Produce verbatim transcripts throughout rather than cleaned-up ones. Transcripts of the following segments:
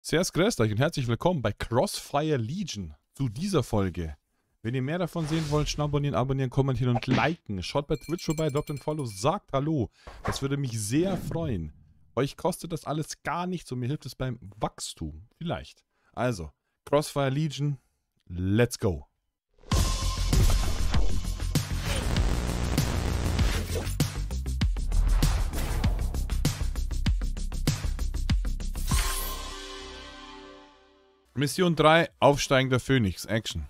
Sehr grüßt euch und herzlich willkommen bei Crossfire Legion zu dieser Folge. Wenn ihr mehr davon sehen wollt, schnabonieren, abonnieren, kommentieren und liken. Schaut bei Twitch vorbei, droppt ein Follow, sagt Hallo. Das würde mich sehr freuen. Euch kostet das alles gar nichts und mir hilft es beim Wachstum. Vielleicht. Also, Crossfire Legion, let's go. Mission drei, aufsteigender Phönix, Action.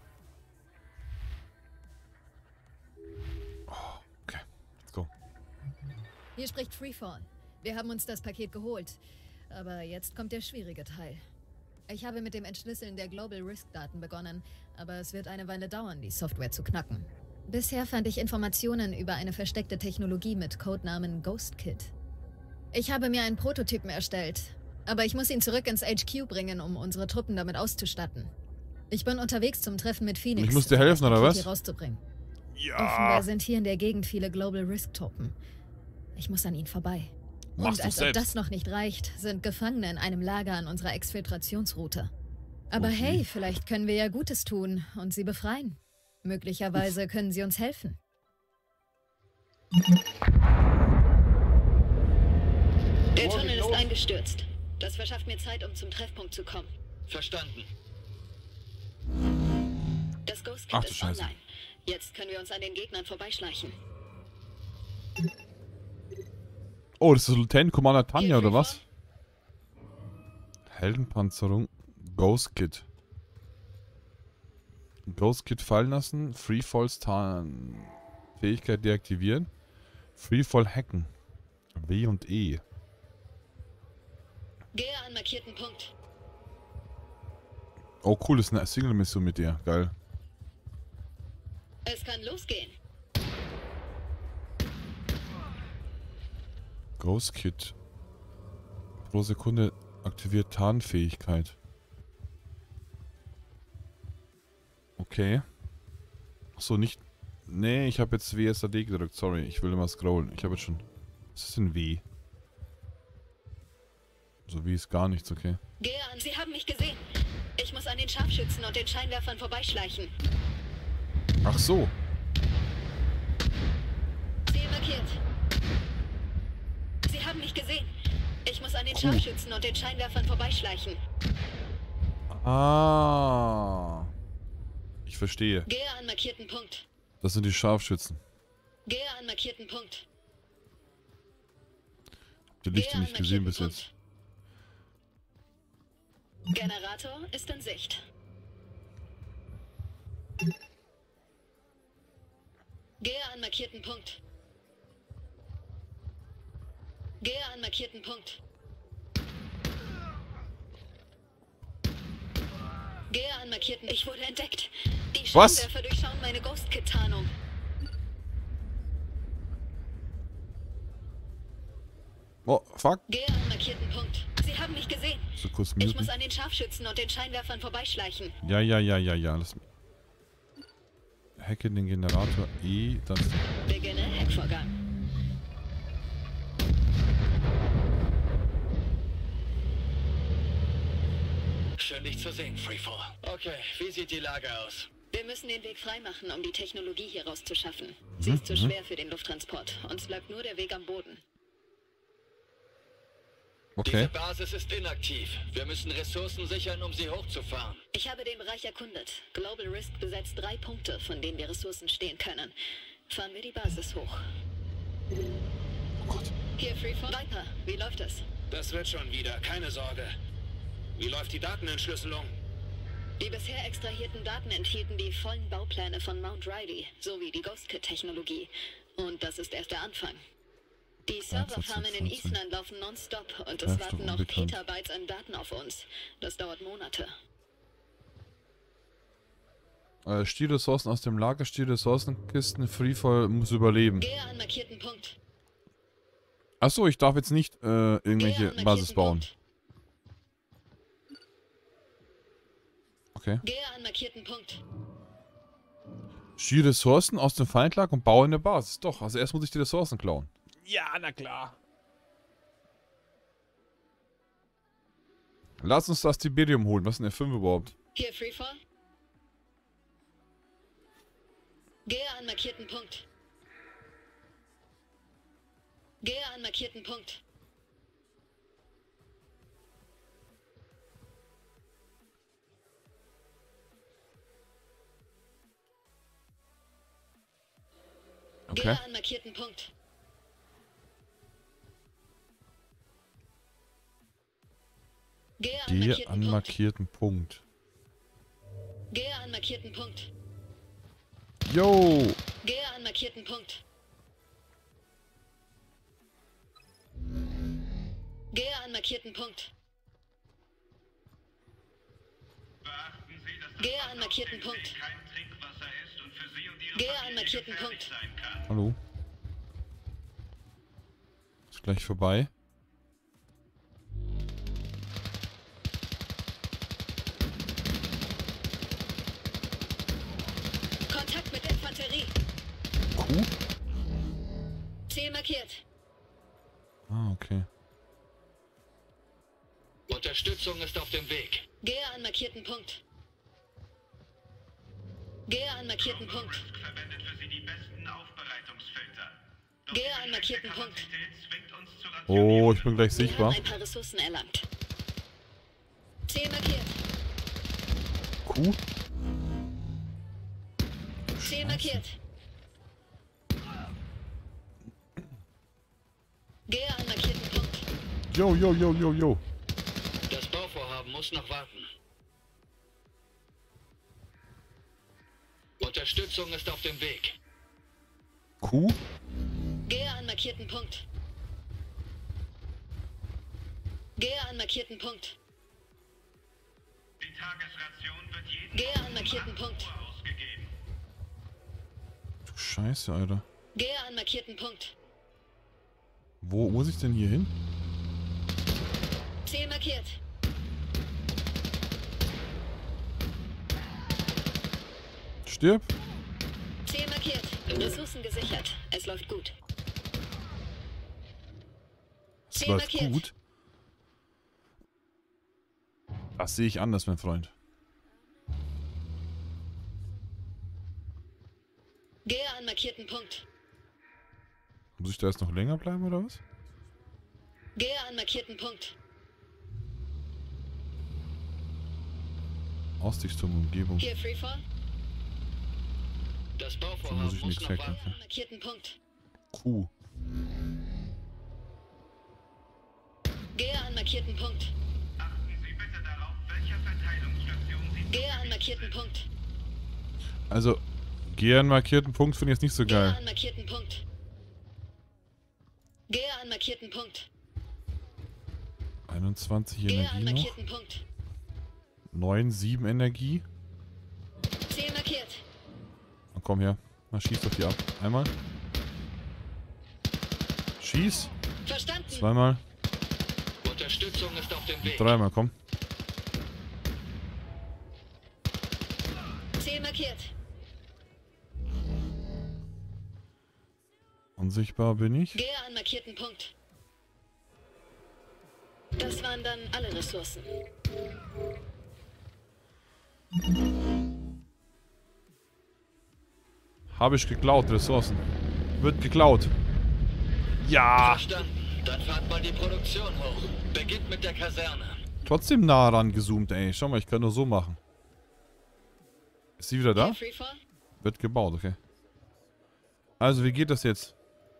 Oh, okay, let's go. Hier spricht Freefall. Wir haben uns das Paket geholt. Aber jetzt kommt der schwierige Teil. Ich habe mit dem Entschlüsseln der Global Risk-Daten begonnen, aber es wird eine Weile dauern, die Software zu knacken. Bisher fand ich Informationen über eine versteckte Technologie mit Codenamen Ghostkit. Ich habe mir einen Prototypen erstellt, aber ich muss ihn zurück ins H Q bringen, um unsere Truppen damit auszustatten. Ich bin unterwegs zum Treffen mit Phoenix. Ich muss dir helfen, oder was? Hier rauszubringen. Ja. Offenbar sind hier in der Gegend viele Global Risk-Truppen. Ich muss an ihnen vorbei. Machst Und als du ob selbst. das noch nicht reicht, sind Gefangene in einem Lager an unserer Exfiltrationsroute. Aber Okay. hey, vielleicht können wir ja Gutes tun und sie befreien. Möglicherweise können sie uns helfen. Der Tunnel ist eingestürzt. Das verschafft mir Zeit, um zum Treffpunkt zu kommen. Verstanden. Das Ghost Ach Kit du ist Scheiße. online. Jetzt können wir uns an den Gegnern vorbeischleichen. Oh, das ist Lieutenant Commander Tanja, oder was? Heldenpanzerung, Ghost Kit. Ghost Kit fallen lassen, Freefalls Tarn. Fähigkeit deaktivieren. Freefall hacken. W und E. Gehe an markierten Punkt. Oh cool, das ist eine Single-Mission mit dir. Geil. Es kann losgehen. Ghost Kit. Pro Sekunde aktiviert Tarnfähigkeit. Okay. Achso, nicht... Nee, ich habe jetzt W S A D gedrückt. Sorry, ich will immer scrollen. Ich habe jetzt schon... Was ist denn W? So wie ist gar nichts, okay. Gehe an. Sie haben mich gesehen. Ich muss an den Scharfschützen und den Scheinwerfern vorbeischleichen. Ach so. Ziel markiert. Sie haben mich gesehen. Ich muss an den Cool. Scharfschützen und den Scheinwerfern vorbeischleichen. Ah. Ich verstehe. Gehe an markierten Punkt. Das sind die Scharfschützen. Gehe an markierten Punkt. Die Lichter nicht gesehen bis jetzt. Generator ist in Sicht. Gehe an markierten Punkt. Gehe an markierten Punkt. Gehe an markierten... Ich wurde entdeckt. Die Was? Scheinwerfer durchschauen meine Ghost-Kit-Tarnung. Oh, fuck. Gehe an markierten Punkt. Sie haben mich gesehen. So kurz Ich muss muten. an den Scharfschützen und den Scheinwerfern vorbeischleichen. Ja, ja, ja, ja, ja. Alles. Hacke den Generator E. Das. Beginne Hackvorgang. Schön, dich zu sehen, Freefall. Okay, wie sieht die Lage aus? Wir müssen den Weg freimachen, um die Technologie hier rauszuschaffen. Sie ist zu schwer für den Lufttransport. Uns bleibt nur der Weg am Boden. Okay. Diese Basis ist inaktiv. Wir müssen Ressourcen sichern, um sie hochzufahren. Ich habe den Bereich erkundet. Global Risk besetzt drei Punkte, von denen die Ressourcen stehen können. Fahren wir die Basis hoch. Oh Gott. Hier, Freefall. Viper, wie läuft es? Das wird schon wieder, keine Sorge. Wie läuft die Datenentschlüsselung? Die bisher extrahierten Daten enthielten die vollen Baupläne von Mount Riley, sowie die Ghostkit-Technologie. Und das ist erst der Anfang. Die Serverfarmen in Eastland laufen nonstop und es Hälfte warten noch unbekannt. Petabytes an Daten auf uns. Das dauert Monate. Äh, Stielressourcen aus dem Lager, Stielressourcenkisten, Freefall muss überleben. Gehe an markierten Punkt. Achso, ich darf jetzt nicht äh, Gehe irgendwelche an markierten Basis bauen. Punkt. Okay. Gehe an markierten Punkt. Stiel Ressourcen aus dem Feindlager und baue eine Basis. Doch, also erst muss ich die Ressourcen klauen. Ja, na klar. Lass uns das Tiberium holen. Was ist denn der fünf überhaupt? Hier, Freefall. Gehe an markierten Punkt. Gehe an markierten Punkt. Okay. Gehe an markierten Punkt. Gehe an Gehe markierten an Punkt. markierten Punkt. Gehe an markierten Punkt. Yo! Gehe an markierten Punkt. Gehe an markierten Punkt. Beachten Sie, dass das Gehe Wasser an auf markierten dem See Punkt. kein Trinkwasser ist und für Sie und Ihre Gehe an Familie markierten gefährlich Punkt. sein kann. Hallo? Ist gleich vorbei. Kontakt mit Infanterie. Kuh? Ziel markiert. Ah, okay. Unterstützung ist auf dem Weg. Gehe an markierten Punkt. Gehe an markierten Punkt. Risk verwendet für Sie die besten Aufbereitungsfilter. Doch Gehe die an beschränkte markierten Punkt. Kapazität zwingt uns zur Oh, Rationierung. ich bin gleich Wir haben sichtbar. ein paar Ressourcen erlangt. Ziel markiert. Kuh? Ziel markiert. Gehe an markierten Punkt. Yo, yo, yo, yo, yo. Das Bauvorhaben muss noch warten. Unterstützung ist auf dem Weg. Kuh? Gehe an markierten Punkt. Gehe an markierten Punkt. Die Tagesration wird jeden Gehe Morgen an um markierten acht Punkt. Uhr ausgegeben. Du Scheiße, Alter. Gehe an markierten Punkt. Wo muss ich denn hier hin? Ziel markiert. Stirb. Ziel markiert. Ressourcen gesichert. Es läuft gut. Es Ziel läuft markiert. gut. Das sehe ich anders, mein Freund. Gehe an markierten Punkt. Muss ich da jetzt noch länger bleiben, oder was? Gehe an markierten Punkt. Aussichtsturm, Umgebung. Hier Freefall. Das So Bauvorhaben muss ich muss nichts noch hacken. warten. Gehe an markierten Punkt. Kuh. Gehe an markierten Punkt. Achten Sie bitte darauf, welcher Verteilungsstation Sie Gehe an markierten Punkt. Also, geh an markierten Punkt finde ich jetzt nicht so Gehe geil. an markierten Punkt. Gehe an markierten Punkt. einundzwanzig Gehe an Energie noch. markierten Punkt. neun, sieben Energie. Ziel markiert. Na komm her. Na, schieß doch die ab. Einmal. Schieß. Verstanden. Zweimal. Unterstützung ist auf dem Weg. Dreimal, komm. Ziel markiert. Unsichtbar bin ich. Gehe an markierten Punkt. Das waren dann alle Ressourcen. Habe ich geklaut, Ressourcen. Wird geklaut. Ja. Verstanden. Dann fahrt mal die Produktion hoch. Beginnt mit der Kaserne. Trotzdem nah ran gezoomt, ey. Schau mal, ich kann nur so machen. Ist sie wieder da? Hier Freefall. Wird gebaut, okay. Also, wie geht das jetzt?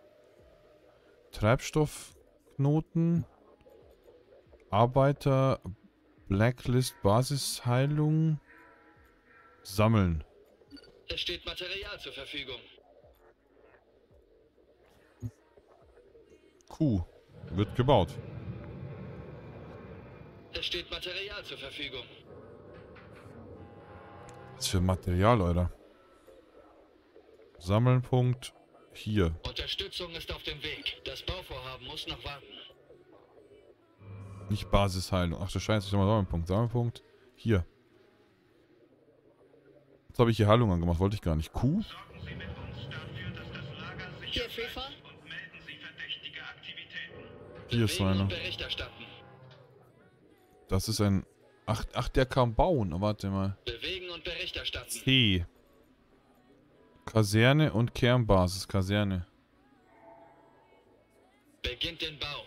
Treibstoffknoten. Arbeiter. Blacklist, Basisheilung. Sammeln. Es steht Material zur Verfügung. Q. Wird gebaut. Es steht Material zur Verfügung. Was für Material, Leute. Sammeln, Punkt. Hier. Unterstützung ist auf dem Weg. Das Bauvorhaben muss noch warten. Nicht Basisheilung. Ach du Scheiße, ich soll mal Sammelpunkt. Sammelpunkt. Hier. Jetzt habe ich hier Heilung angemacht. Wollte ich gar nicht. Q. sorgen Sie mit uns dafür, dass das Lager sicher Hier Freefall. bleibt und melden Sie verdächtige Aktivitäten. Hier ist so Bewegen einer. und Bericht erstatten. Das ist ein... Ach, ach, der kann bauen. Oh, warte mal. Bewegen und Bericht erstatten. C. Kaserne und Kernbasis. Kaserne. Beginnt den Bau.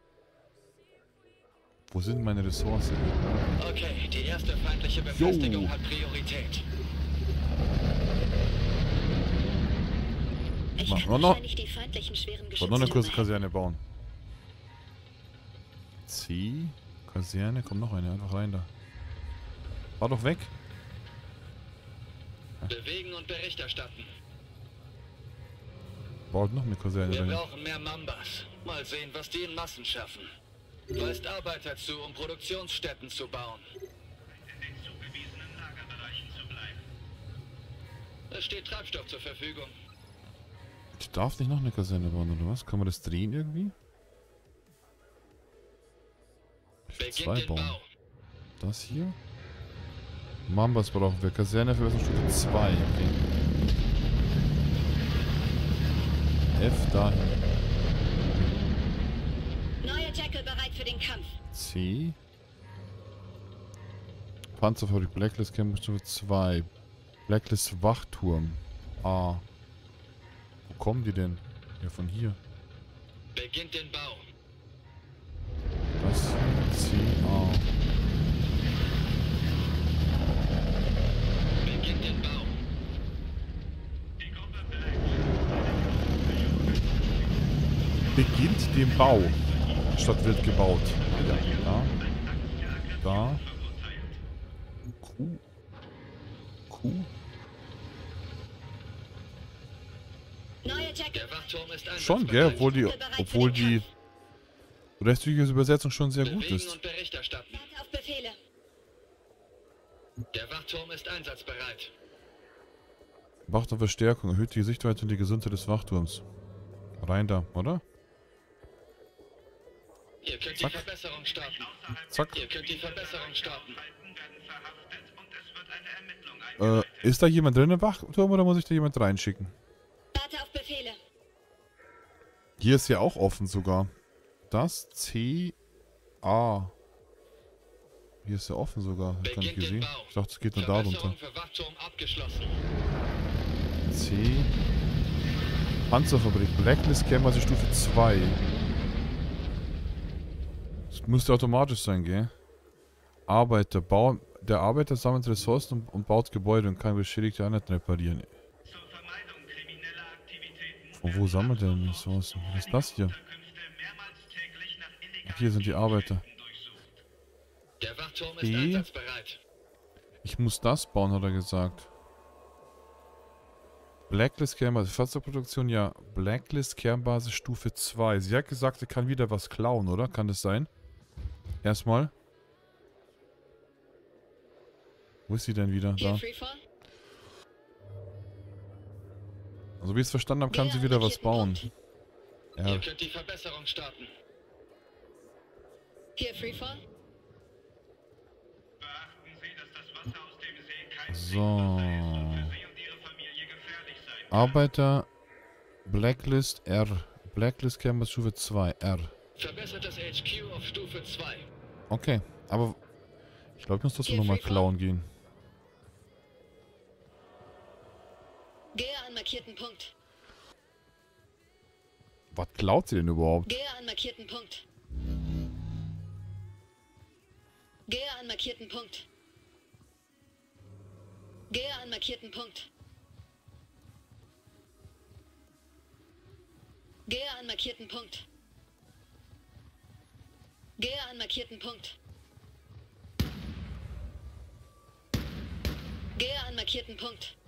Wo sind meine Ressourcen? Okay, die erste feindliche Befestigung Jo. hat Priorität. Ich Mach kann noch- noch- wahrscheinlich die feindlichen schweren Ich wollte noch eine kurze Geschütze Kaserne bauen. C. Kaserne. Kommt noch eine. Einfach rein da. Fahr doch weg. Bewegen und Bericht erstatten. Baut noch eine Kaserne Wir rein. brauchen mehr Mambas. Mal sehen, was die in Massen schaffen. Weist Arbeiter zu, um Produktionsstätten zu bauen. In den zugewiesenen Lagerbereichen zu bleiben. Es steht Treibstoff zur Verfügung. Ich darf nicht noch eine Kaserne bauen, oder was? Kann man das drehen irgendwie? Ich will Beginnt zwei den bauen. Bau. Das hier? Mambas brauchen wir. Kaserne für Stufe zwei. Okay. F dahin. Neue Jackal bereit für den Kampf. C. Panzerfabrik Blacklist Camp Stufe zwei. Blacklist Wachturm. A. Wo kommen die denn? Ja, von hier. Beginnt den Bau. Das hier. C. A. Beginnt den Bau. Die Gruppe bleibt. Beginnt den Bau. Statt wird gebaut. Ja, da. Da. Q. Q. Neue Jackal Der Wachturm ist einsatzbereit. Schon, gell? Obwohl die, obwohl die restliche Übersetzung schon sehr gut Bewegen ist. und Bericht erstatten. Warte auf Befehle. Der Wachturm ist einsatzbereit. Wacht auf Verstärkung. Erhöht die Sichtweite und die Gesundheit des Wachturms. Rein da, oder? Ihr könnt Zack. die Verbesserung starten. Zack. Ihr könnt die Verbesserung starten. werden verhaftet und es wird eine Ermittlung Äh, eingeleitet. ist da jemand drin im Wachturm oder muss ich da jemand reinschicken? Warte auf Befehle. Hier ist ja auch offen sogar. Das C A. Hier ist ja offen sogar. Hab ich gar nicht Beginnt den gesehen. Bau. Ich dachte, es geht nur da runter. Verbesserung für Wachturm abgeschlossen. C. Panzerfabrik. Blacklist Camp Stufe zwei. Das müsste automatisch sein, gell? Arbeiter. Bau, der Arbeiter sammelt Ressourcen und, und baut Gebäude und kann beschädigte Einheiten reparieren. Zur Vermeidung krimineller Aktivitäten Von wo sammelt er denn Ressourcen? Was ist das hier? Unterkünfte mehrmals täglich nach illegalen Ach, hier sind die Arbeiter. durchsucht. Der Wachturm ist B. einsatzbereit. Ich muss das bauen, hat er gesagt. Blacklist Kernbasis. Fahrzeugproduktion, ja. Blacklist Kernbasis Stufe zwei. Sie hat gesagt, sie kann wieder was klauen, oder? Kann das sein? Erstmal. Wo ist sie denn wieder? Hier Da. Freefall. Also wie ich es verstanden habe, kann Ja, sie wieder was markierten bauen. Punkt. Ja. Ihr könnt die Verbesserung starten. Hier Freefall. Beachten Sie, dass das Wasser aus dem See kein So. Trinkwasser ist und für Sie und Ihre Familie gefährlich sein kann. Arbeiter. Blacklist R. Blacklist Kernbasis Stufe zwei. R. Verbessertes H Q auf Stufe zwei. Okay. Aber ich glaube, ich muss trotzdem Hier, nochmal Freefall. klauen gehen. Gehe an markierten Punkt. Was klaut sie denn überhaupt? Gehe an markierten Punkt. Gehe an markierten Punkt. Gehe an markierten Punkt. Gehe an markierten Punkt. Gehe an markierten Punkt. Gehe an markierten Punkt.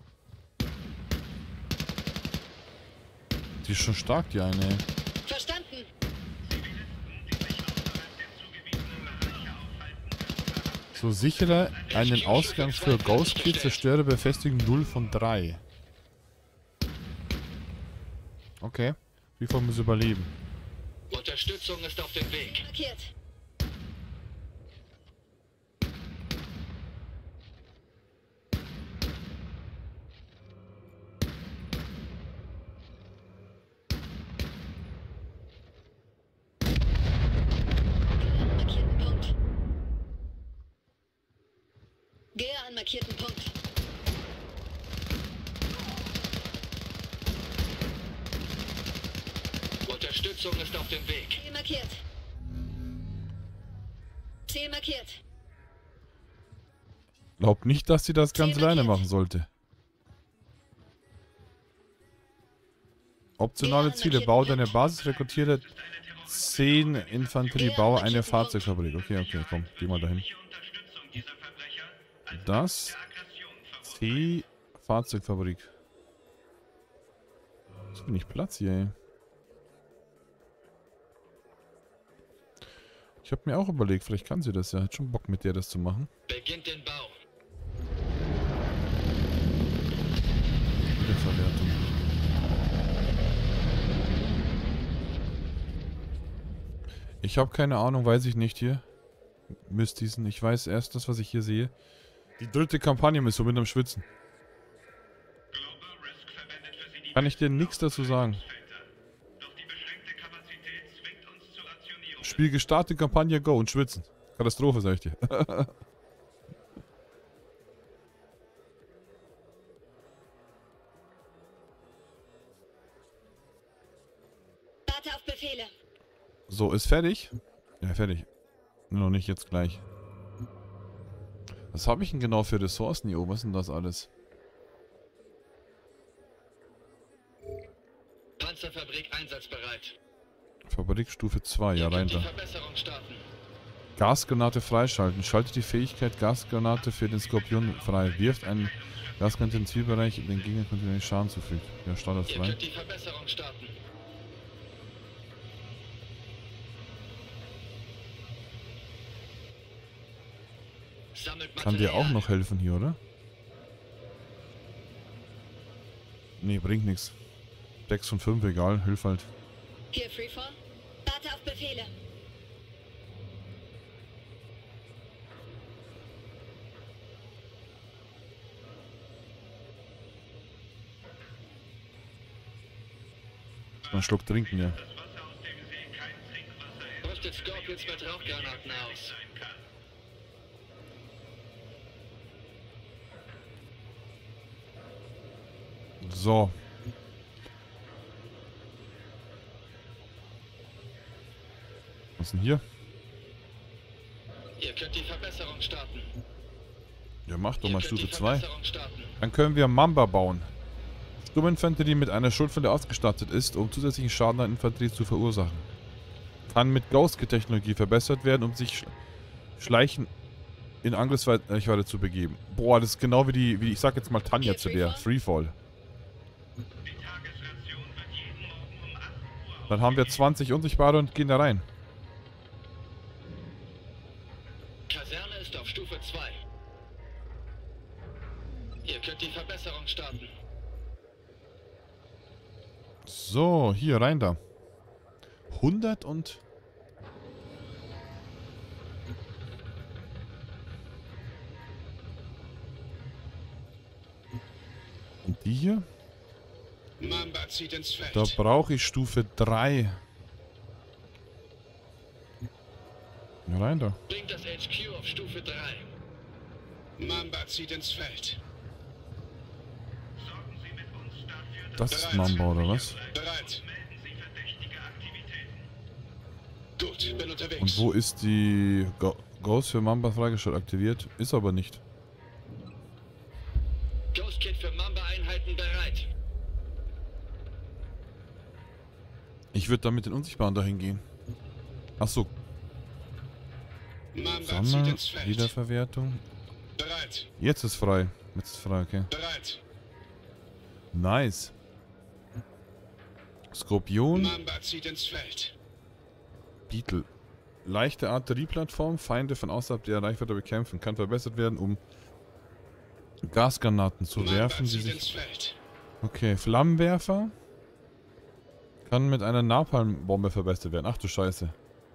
Die ist schon stark, die eine. ey. Verstanden. So, sichere einen Ausgang für Ghost Kid, zerstöre Befestigung null von drei. Okay. Wie viel muss überleben? Unterstützung ist auf dem Weg. Markiert. Markierten Punkt. Gehe an markierten Punkt. Unterstützung ist auf dem Weg. Ziel markiert. Ziel markiert. Glaub nicht, dass sie das ganz Ziel alleine markiert. machen sollte. Optionale Gehe an Ziele. markierten Bau deine Punkt. Basis, rekrutiere zehn Infanterie, Gehe an baue eine markierten Fahrzeugfabrik. Okay, okay, komm, geh mal dahin. Das C Fahrzeugfabrik. Ist mir nicht Platz hier, ey. Ich habe mir auch überlegt, vielleicht kann sie das ja. Hat schon Bock mit der das zu machen. Beginnt den Bau. Der Verwertung. Ich habe keine Ahnung, weiß ich nicht hier. Müsst diesen. Ich weiß erst das, was ich hier sehe. Die dritte Kampagne-Mission mit einem Schwitzen. Kann ich dir nichts dazu sagen. Spiel gestartet, Kampagne, go und schwitzen. Katastrophe, sag ich dir. Warte auf Befehle. So, ist fertig? Ja, fertig. Nur noch nicht jetzt gleich. Was habe ich denn genau für Ressourcen hier oben? Was ist denn das alles? Panzerfabrik einsatzbereit. Fabrikstufe zwei, ja Ihr rein könnt die da. Verbesserung starten. Gasgranate freischalten. Schaltet die Fähigkeit Gasgranate für den Skorpion frei. Wirft einen Gasgranate im Zielbereich, den Gegner kontinuierlich Schaden zufügt. Ja, Standard Ihr frei. könnt die Verbesserung starten. Sammelt Kann dir auch Material. noch helfen hier, oder? Nee, bringt nichts. sechs von fünf, egal, hilf halt. Hier Freefall. Warte auf Befehle. Mal einen Schluck trinken, ja. Rüstet Scorpions mit Rauchgranaten aus. So. Was ist denn hier? Ihr könnt die Verbesserung starten. Ja, mach doch Ihr mal könnt die Stufe zwei. Verbesserung starten. Dann können wir Mamba bauen. Sturminfanterie mit einer Schultwelle ausgestattet ist, um zusätzlichen Schaden an Infanterie zu verursachen. Kann mit Ghost-Technologie verbessert werden, um sich sch schleichen in Angriffsreichweite zu begeben. Boah, das ist genau wie die, wie ich sag jetzt mal Tanja zu der. Freefall. Dann haben wir zwanzig Unsichtbare und gehen da rein. Kaserne ist auf Stufe zwei. Ihr könnt die Verbesserung starten. So, hier rein da. hundert und... Und die hier? Mamba zieht ins Feld. Da brauche ich Stufe drei. Ja, rein da. Bringt das H Q auf Stufe drei. Mamba zieht ins Feld. Das ist Mamba, oder was? Bereit. Gut, bin unterwegs. Und wo ist die Go Ghost für Mamba freigeschaltet aktiviert? Ist aber nicht. Ghost Kit für Mamba-Einheiten bereit. Ich würde da mit den Unsichtbaren dahin gehen. Achso, Mamba zieht Sammel, ins Feld. Wiederverwertung. Bereit. Jetzt ist frei. Jetzt ist frei, okay. Bereit. Nice. Skorpion, Mamba zieht ins Feld. Beetle. Leichte Artillerieplattform, Feinde von außerhalb der Reichweite bekämpfen. Kann verbessert werden, um Gasgranaten zu Mamba werfen, die zieht sich... ins Feld. Okay, Flammenwerfer. Kann mit einer Napalmbombe verbessert werden. Ach du Scheiße.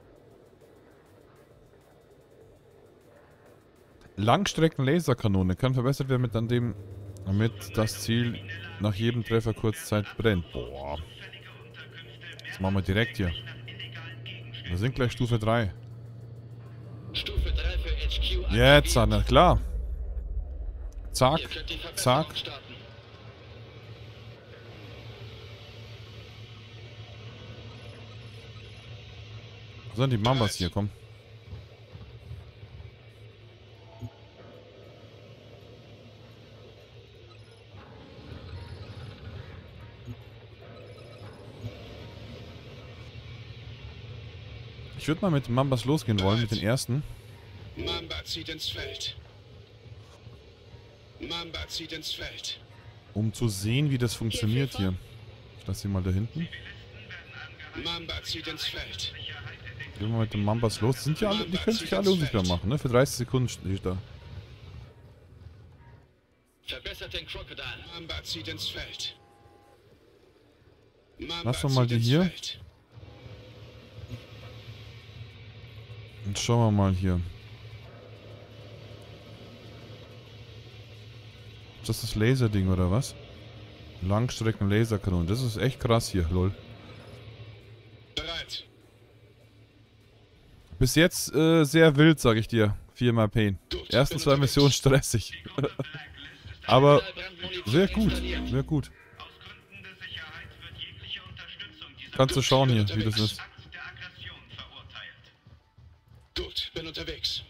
Langstrecken-Laserkanone kann verbessert werden, mit an dem, damit das Ziel nach jedem Treffer kurzzeit brennt. Boah. Das machen wir direkt hier. Wir sind gleich Stufe drei. Stufe drei für H Q. Jetzt, aktiviert. na klar. Zack, Ihr könnt die zack. Verbesserung starten. Wo sind die Mambas hier? Komm. Ich würde mal mit den Mambas losgehen wollen, mit den ersten. Mamba zieht ins Feld. Mamba zieht ins Feld. Um zu sehen, wie das funktioniert hier. Ich lasse sie mal da hinten. Mamba zieht ins Feld. Gehen wir mit den Mambas los. Die, sind ja alle, die können sich ja alle unsichtbar machen, ne? Für dreißig Sekunden stehe ich da. Verbessert den Crocodile. Mamba zieht ins Feld. Mamba Lass doch mal zieht die ins hier. Feld. Und schauen wir mal hier. Ist das das Laserding oder was? Langstrecken Laserkanonen. Das ist echt krass hier, lol. Bereit. Bis jetzt äh, sehr wild, sag ich dir. Viermal Pain. Gut, Ersten bin zwei unterwegs. Missionen stressig. Aber Brandmunition sehr gut, installiert. sehr gut. Aus Gründen des Sicherheits wird jegliche Unterstützung dieser Kannst du schauen hier, bin wie das unterwegs. ist. Akt der Aggression verurteilt. Gut, bin unterwegs.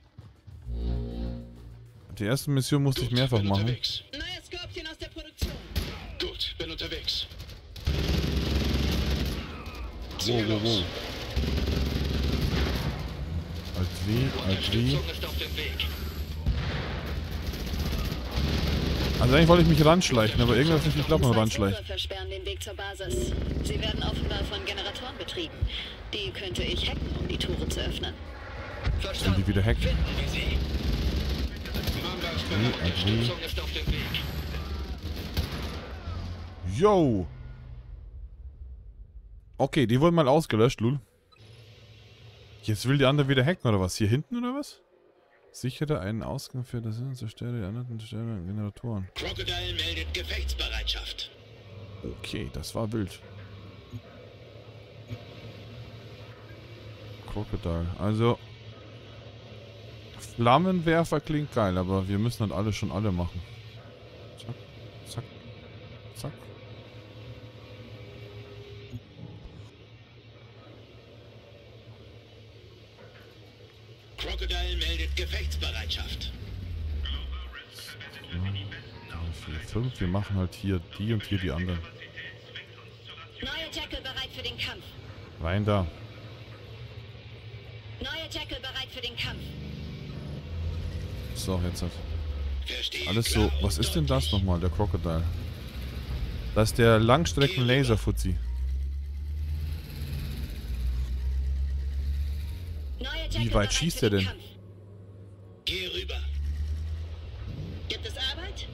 Die erste Mission musste ich Gut, mehrfach bin machen. unterwegs. Neues Skorpion aus der Produktion. Gut, bin unterwegs. Wow, wow, wow. Alt W, Alt W. Unterstützung ist auf dem Weg. Also eigentlich wollte ich mich ranschleichen, aber irgendwas ist nicht geklappt mit ranschleichen. Zwei versperren den Weg zur Basis. Sie werden offenbar von Generatoren betrieben. Die könnte ich hacken, um die Tore zu öffnen. Verstanden. die wieder hacken? Finden wir sie. Mamba ist W, bereit. Alt W. Unterstützung ist auf dem Weg. Yo! Okay, die wurden mal ausgelöscht, lul. Jetzt will die andere wieder hacken, oder was? Hier hinten, oder was? Sichere einen Ausgang für das Zerstöre die anderen Zerstörer Generatoren. Crocodile meldet Gefechtsbereitschaft. Okay, das war wild. Crocodile. Also... Flammenwerfer klingt geil, aber wir müssen halt alle schon alle machen. Zack, zack, zack. Crocodile meldet Gefechtsbereitschaft. vier, fünf. Wir machen halt hier die und hier die anderen. Neue Jackal bereit für den Kampf. Rein da. Neue Jackal bereit für den Kampf. So, jetzt hat Verstehe alles so. klar Was und ist denn das deutlich. nochmal, der Crocodile? Das ist der Langstrecken-Laser-Fuzzi. Neue Wie Jackal weit bereit schießt für er den denn? Kampf. Geh rüber. Gibt es Arbeit?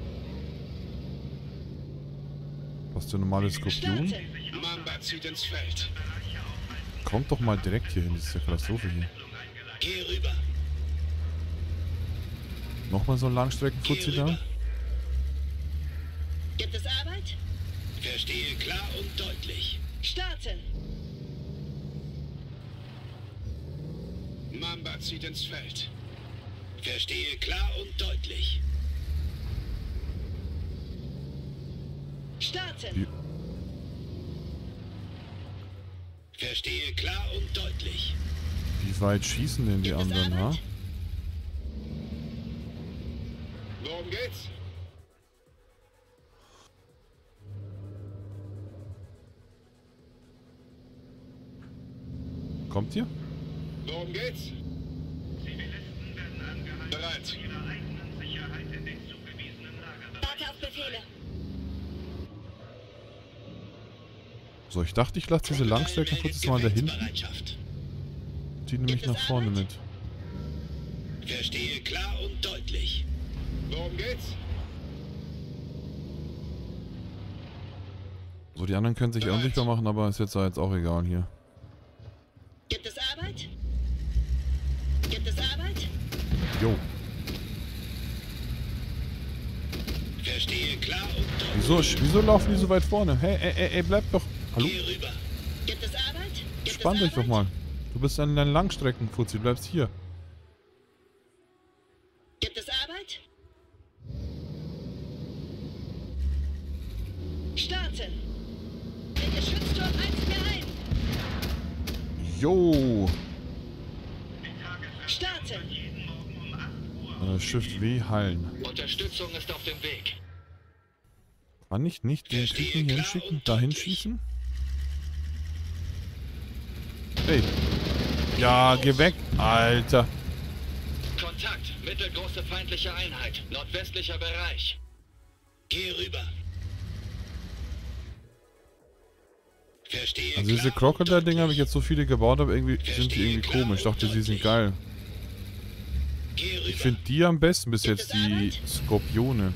Was ist der normale Skorpion? Starte. Mamba zieht ins Feld. Kommt doch mal direkt hier hin, das ist ja Katastrophe hier. Geh rüber. Nochmal so ein Geh Langstrecken-Fuzzi da? rüber. Gibt es Arbeit? Verstehe klar und deutlich. Starte. Mamba zieht ins Feld. Verstehe klar und deutlich. Starte. Wie- Verstehe klar und deutlich. Wie weit schießen denn die Gibt es anderen, ha? Arbeit? Worum geht's? Kommt ihr? Worum geht's? Zivilisten werden angehalten, Bereit. zu ihrer eigenen Sicherheit in den zugewiesenen Lagerbereichen. Warte auf Befehle. So, ich dachte, ich lasse diese Langstreckenfutzis mal da hinten. Gefechtsbereitschaft. Die nehme ich nach vorne mit. Verstehe klar und deutlich. Worum geht's? So, die anderen können sich Bereit. unsichtbar machen, aber ist jetzt, jetzt auch egal hier. Gibt es Arbeit? Gibt es Arbeit? Jo. Verstehe klar und deutlich. Wieso, wieso laufen die so weit vorne? Hey, ey, ey, ey, bleib doch. Hallo? Geh rüber. Gibt es Arbeit? Gibt Spann es dich doch Arbeit? mal. Du bist ein Langstreckenfuzzi, du bleibst hier. Gibt es Arbeit? Starten. Der Geschützturm eins mir ein. Jo. Starten. Äh, Shift W heilen. Unterstützung ist auf dem Weg. Kann ich nicht den Typen hier hinschicken? Da hinschießen? Hey. Ja, geh weg, Alter. Kontakt. Mittelgroße feindliche Einheit. Nordwestlicher Bereich. Geh rüber. Verstehe. Also diese Crocodile-Dinger habe ich jetzt so viele gebaut, aber irgendwie sind die irgendwie komisch. Ich dachte, sie sind geil. Ich finde die am besten bis jetzt, die Skorpione.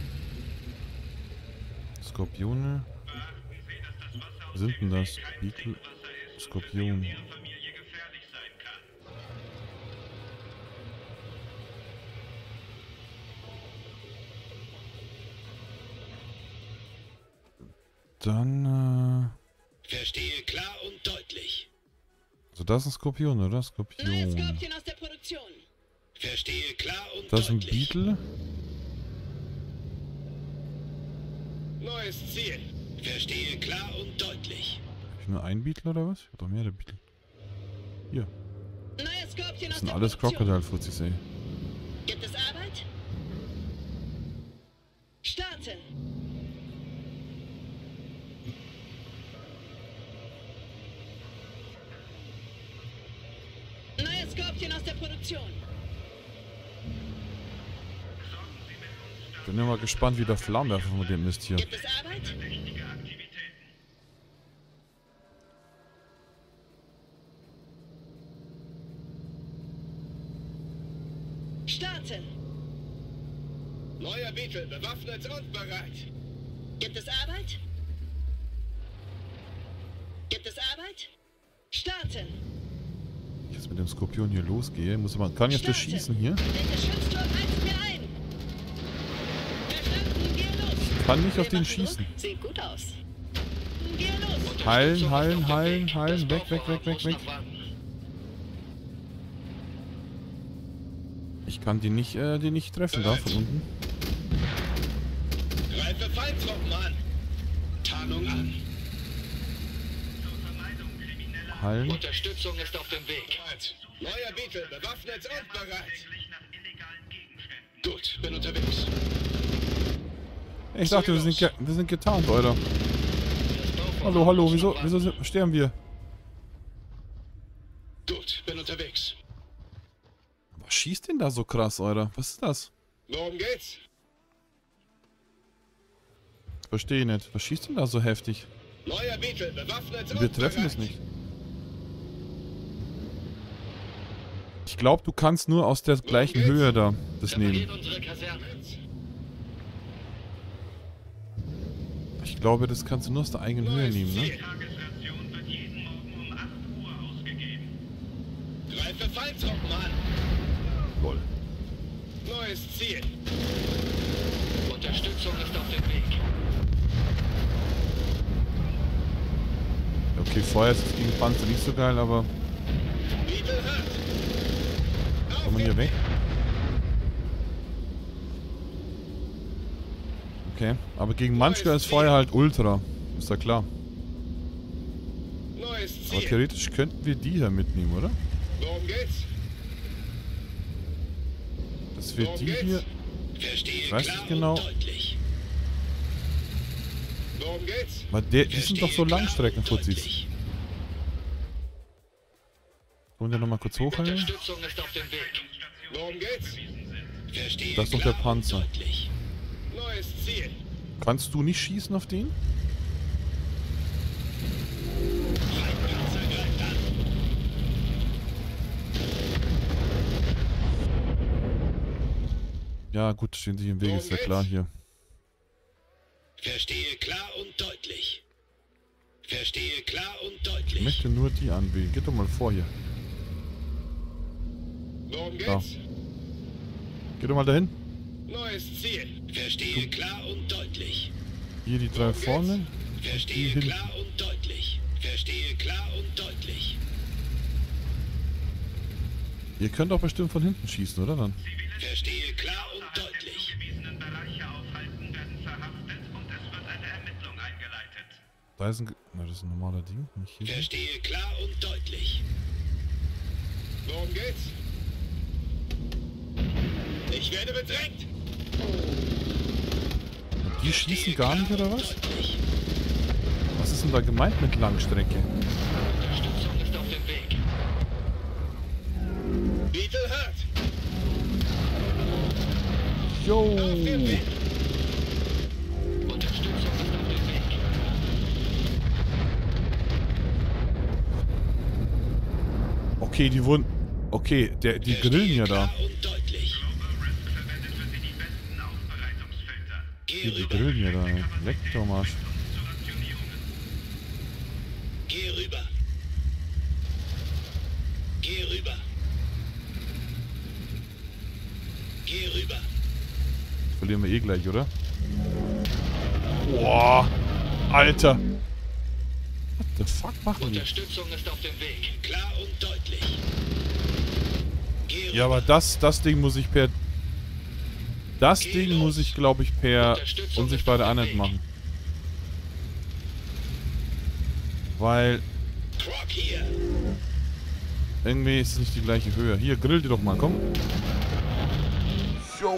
Skorpione? Was sind denn das? Beetle? Skorpion. Dann, äh... Verstehe klar und deutlich. Also das ist ein Skorpion, oder? Neues Skorpion. Skorpion aus der Produktion. Verstehe klar und Das ist ein deutlich. Beetle. Neues Ziel. Verstehe klar und deutlich. Hab ich nur einen Beetle oder was? Ich hab doch mehrere Beetle. Hier. Neues Skorpion Das aus sind der alles Produktion. Crocodile-Fuzis, ey. Gibt es Arbeit? Starten. Neues Skorpion aus der Produktion. Bin immer gespannt, wie der Flammenwerfer von dem ist hier. Gibt es Arbeit? Starten. Neuer Beetle, bewaffnet und bereit. Gibt es Arbeit? Gibt es Arbeit? Starten. Ich jetzt mit dem Skorpion hier losgehe, muss man. Kann ich auf das schießen hier? Der Geschützturm eins mir ein. Verstanden, geh los. Kann nicht auf Wir den machen schießen. Druck. Sieht gut aus. Geh los. Heilen, heilen, Unterstützung ist auf dem heilen, Weg. heilen. Das Weg, weg, Bauvorhaben weg, weg, muss weg. noch warten. Ich kann die nicht, äh, die nicht treffen da von unten. Greife Feindtruppen an. Tarnung an. Heilen. Unterstützung ist auf dem Weg. Bereit. Neuer Beetle, bewaffnet und bereit. Gut, bin unterwegs. Ich dachte, wir sind, ge wir sind getarnt, Alter. Hallo, hallo, wieso, wieso sind- sterben wir? Gut, bin unterwegs. Was schießt denn da so krass, Alter? Was ist das? Worum geht's? Verstehe nicht. Was schießt denn da so heftig? Neuer Beetle, bewaffnet und Wir treffen bereit. es nicht. Ich glaube, du kannst nur aus der gleichen Höhe da das Repariert nehmen. unsere Kaserne. Ich glaube, das kannst du nur aus der eigenen Höhe Neues nehmen, ne? Ziel. Tagesration wird jeden Morgen um acht Uhr ausgegeben. Greife Feindtruppen an. Lol. Neues Ziel. Unterstützung ist auf dem Weg. Okay, Feuer ist gegen Panzer nicht so geil, aber Beetle hört. kann man hier weg? Okay, aber gegen Munchkin ist Feuer halt Ultra. Ist ja klar. Neues Aber Ziel. theoretisch könnten wir die hier mitnehmen, oder? Worum geht's? Dass wir Worum die geht's? hier... Verstehe Ich weiß klar nicht genau. und deutlich. Worum geht's? Weil der, die sind doch so Verstehe klar Langstreckenfuzis. und deutlich. Wollen wir nochmal kurz hochhalten? Unterstützung ist auf dem Weg. Worum geht's? Verstehe Das ist doch klar der Panzer. und deutlich. Neues Ziel. Kannst du nicht schießen auf den? Feindpanzer greift an. Ja gut, stehen sich im Weg, Worum ist ja geht's? klar hier. Verstehe klar und deutlich. Verstehe klar und Ich deutlich. möchte nur die anwählen. Geh doch mal vor hier. Worum Da. geht's? Geh doch mal dahin. Neues Ziel. Verstehe klar und deutlich. Hier die drei vorne. Die Verstehe hinten. klar und deutlich. Verstehe klar und deutlich. Ihr könnt doch bestimmt von hinten schießen, oder dann? Verstehe klar und Außerhalb der deutlich. zugewiesenen Bereiche aufhalten, werden verhaftet und es wird eine Ermittlung eingeleitet. Da ist ein... Na, das ist ein normaler Ding. Nicht hier. Verstehe klar und deutlich. Worum geht's? Ich werde bedrängt. Die schießen gar nicht, oder was? Deutlich. Was ist denn da gemeint mit Langstrecke? Unterstützung ist auf dem Weg. Beetle hört. Jo! Auf dem Weg. Unterstützung ist auf dem Weg. Okay, die wurden... Okay, der, die grillen ja da. Klar und deutlich. Global Risk verwendet für sie die besten Aufbereitungsfilter. Geh Die, die rüber. grillen ja da. ey. Leck doch mal. Zu Rationierungen. Geh rüber. Geh rüber. Geh rüber. Verlieren wir eh gleich, oder? Boah! Alter! What the fuck machen die? Unterstützung ist auf dem Weg. Klar und deutlich. Geh rüber. Ja, aber das, das Ding muss ich per... Das Ding muss ich, glaube ich, per unsichtbare Einheit machen. Weil Croc hier. irgendwie ist es nicht die gleiche Höhe. Hier, grill die doch mal, komm. Jo.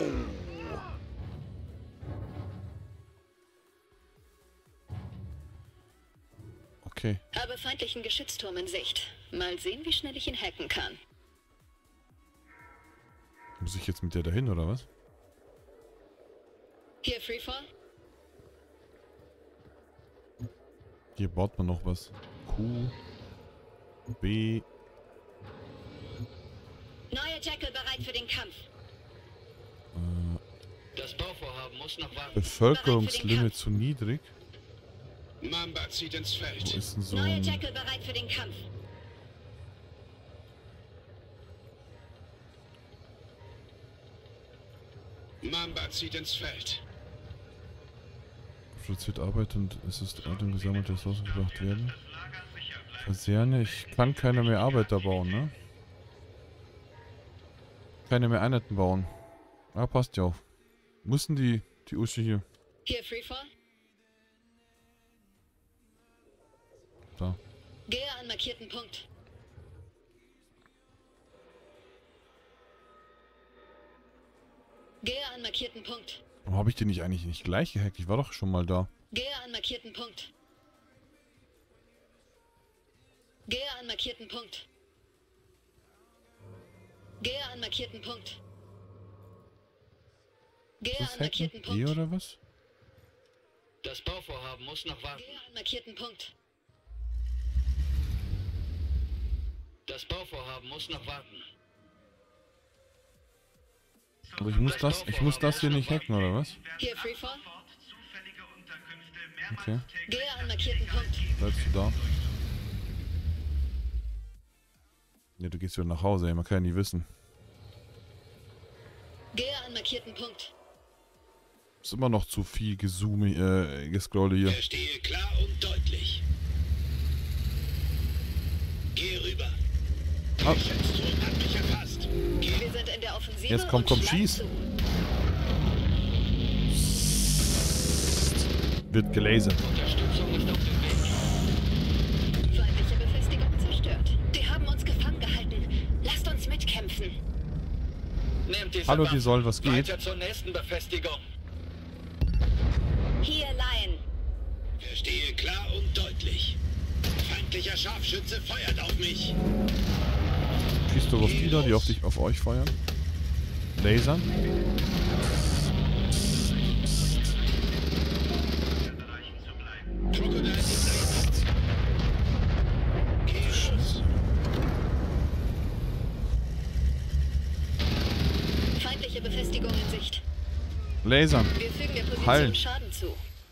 Okay. Habe feindlichen Geschützturm in Sicht. Mal sehen, wie schnell ich ihn hacken kann. Muss ich jetzt mit der dahin, oder was? Hier Freefall? Hier baut man noch was. Q. B. Neue Jackal bereit für den Kampf. Das Bauvorhaben muss noch warten. Bevölkerungslimit zu niedrig. Mamba zieht ins Wo Feld. ist denn so Neue ein... Jackal bereit für den Kampf. Mamba zieht ins Feld. Produziert Arbeit und es ist Item gesammelt, Ressourcen gebracht werden. Das Lager sicher bleibt. Kaserne, ich kann keine mehr Arbeiter bauen, ne? Keine mehr Einheiten bauen. Ah, passt ja auch. Mussten die, die Uschi hier. Hier Freefall? Da. Gehe an markierten Punkt. Gehe an markierten Punkt. Warum habe ich den nicht eigentlich nicht gleich gehackt? Ich war doch schon mal da. Gehe an markierten Punkt. Gehe an markierten Punkt. Gehe an markierten Punkt. Gehe Ist das an Hacken? markierten E Punkt. oder was? Das Bauvorhaben muss noch warten. Gehe an markierten Punkt. Das Bauvorhaben muss noch warten. Aber ich muss das, ich muss das hier nicht hacken, oder was? Hier Freefall? Sofort zufällige Unterkünfte mehrmals Okay. täglich Gehe an markierten Punkt. Bleibst du da? Ja, du gehst wieder nach Hause, ey. Man kann ja nie wissen. Gehe an markierten Punkt. Ist immer noch zu viel gezoome, äh, gescrolle hier. Verstehe klar und deutlich. Geh rüber. Ah. Geschützturm hat mich erfasst. Geh Wir sind in der Offensive. Jetzt komm, und komm, schlagen schieß. zu. Wird gelasert. Unterstützung ist auf dem Weg. Feindliche Befestigung zerstört. Die haben uns gefangen gehalten. Lasst uns mitkämpfen. Nehmt diese Hallo, die Waffen. soll, was geht? Weiter zur nächsten Befestigung. Hier, Lion. Verstehe klar und deutlich. Feindlicher Scharfschütze feuert auf mich. Schießt du auf die da, die auf dich, auf euch feuern? Lasern? Bereichen zu bleiben. Krokodil. Geh los. Feindliche Befestigung in Sicht. Lasern. Wir fügen der Position Hallen. Schaden zu.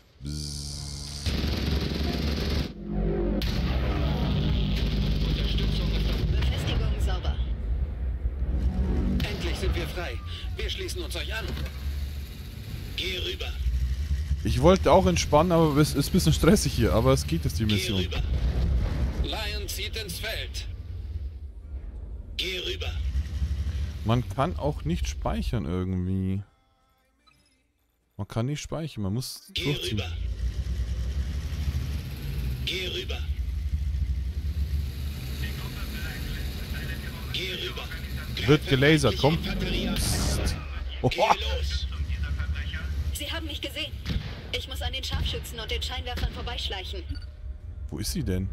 Unterstützung ist auf Befestigung sauber. Endlich sind wir frei. Wir schließen uns euch an. Geh rüber. Ich wollte auch entspannen, aber es ist ein bisschen stressig hier. Aber es geht jetzt die Geh Mission. rüber. Lion zieht ins Feld. Geh rüber. Man kann auch nicht speichern irgendwie. Man kann nicht speichern, man muss Geh durchziehen. rüber. Geh rüber. Geh rüber. Wird gelasert, komm. Oh. Geh los. Sie haben mich gesehen. Ich muss an den Scharfschützen und den Scheinwerfern vorbeischleichen. Wo ist sie denn?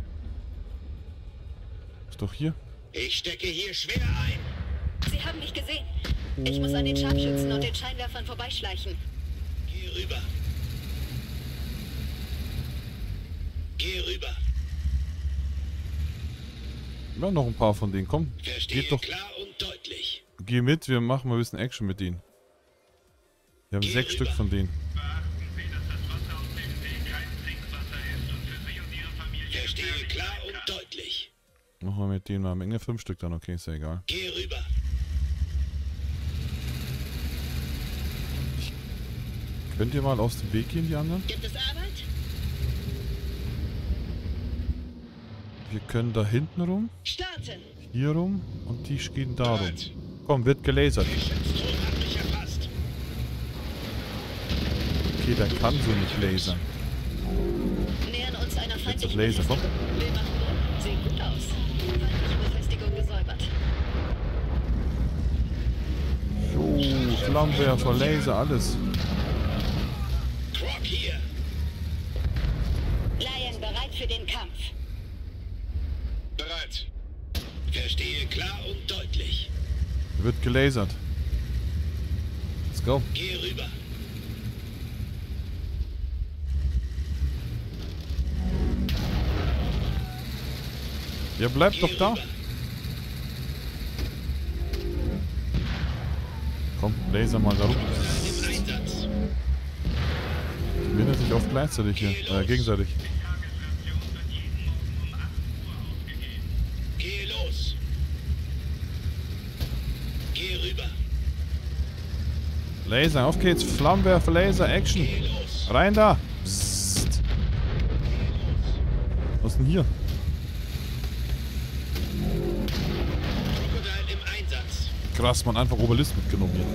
Ist doch hier. Ich stecke hier schwer ein. Sie haben mich gesehen. Ich muss an den Scharfschützen und den Scheinwerfern vorbeischleichen. Geh rüber. Geh rüber. Ja, noch ein paar von denen. Komm, Verstehe geht doch. klar und deutlich. Geh mit, wir machen mal ein bisschen Action mit denen. Wir haben Geh sechs rüber. Stück von denen. Beachten Sie, dass das Wasser aus dem See kein Trinkwasser ist und für Sie und Ihre Familie Verstehe gefährlich klar sein und kann. deutlich. Machen wir mit denen mal Menge fünf Stück dann, okay, ist ja egal. Geh rüber. Könnt ihr mal aus dem Weg gehen, die anderen? Gibt es Arbeit? Wir können da hinten rum, Starten! hier rum und die gehen da rum. Bereit. Komm, wird gelasert. Der Schutzturm hat mich erfasst. Okay, der kann so nicht lasern. Nähern uns einer Jetzt feindlichen das Laser, komm. Befestigung. Wir machen Boden. Sieht gut aus. Feindliche Befestigung gesäubert. So, Flammenwerfer, Laser, alles. Croc hier. Lion bereit für den Kampf. Bereit. Verstehe klar und deutlich. Wird gelasert. Let's go. Geh rüber. Ihr bleibt Geh doch da. rüber. Komm, laser mal da rum. Im Einsatz. Die bindet sich oft gleichzeitig hier. Äh, gegenseitig. Tagesration wird jeden Morgen um acht Uhr ausgegeben. Geh los. Geh rüber. Laser, auf geht's. Flammenwerfer, Laser, Action. Geh los. Rein da. Psst. Was ist denn hier? Crocodile im Einsatz. Krass, man, einfach Oberlist mitgenommen hier.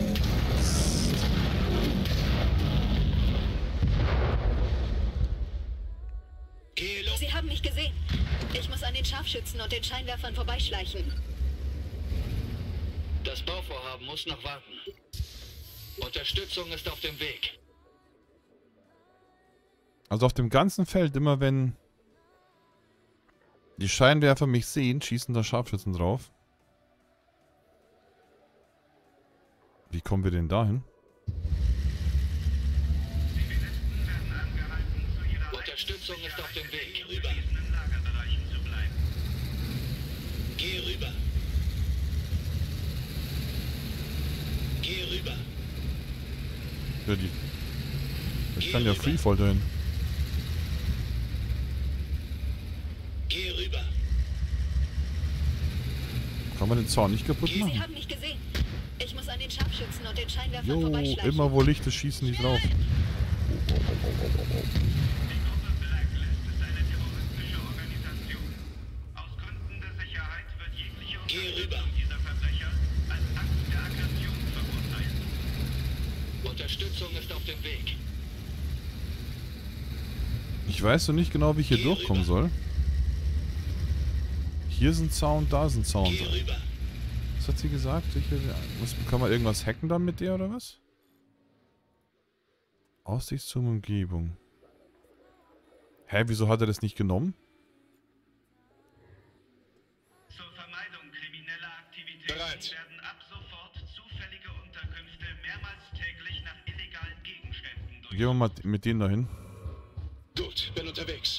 Geh los. Sie haben mich gesehen. Ich muss an den Scharfschützen und den Scheinwerfern vorbeischleichen. Das Bauvorhaben muss noch warten. Unterstützung ist auf dem Weg. Also auf dem ganzen Feld, immer wenn die Scheinwerfer mich sehen, schießen da Scharfschützen drauf. Wie kommen wir denn dahin? Zivilisten werden angehalten, zu ihrer Unterstützung ist auf dem Weg. eigenen bewiesenen Lagerbereichen zu bleiben. Geh rüber. Geh rüber. Ja, die. Ich kann ja Freefall dahin. Geh rüber. Kann man den Zaun nicht kaputt Sie machen? haben mich gesehen. Ich muss an den Scharfschützen und den Scheinwerfern Jo, vorbeischleichen. immer wo Licht ist, schießen die drauf. Die Gruppe Blacklist ist eine terroristische Organisation. Aus Gründen der Sicherheit wird jegliche Geh rüber. Unterstützung dieser Verbrecher als Akt der Aggression verurteilt. Unterstützung ist auf dem Weg. Ich weiß noch nicht genau, wie ich hier Geh durchkommen rüber. soll. Hier ist ein Zaun, da ist ein Zaun. Geh rüber. Was hat sie gesagt? Ich, was, kann man irgendwas hacken dann mit der oder was? Aussicht zur Umgebung. Hä, wieso hat er das nicht genommen? Zur Vermeidung krimineller Aktivitäten Bereit. werden ab sofort zufällige Unterkünfte mehrmals täglich nach illegalen Gegenständen durch. Gehen wir mal mit denen dahin. Gut, bin unterwegs.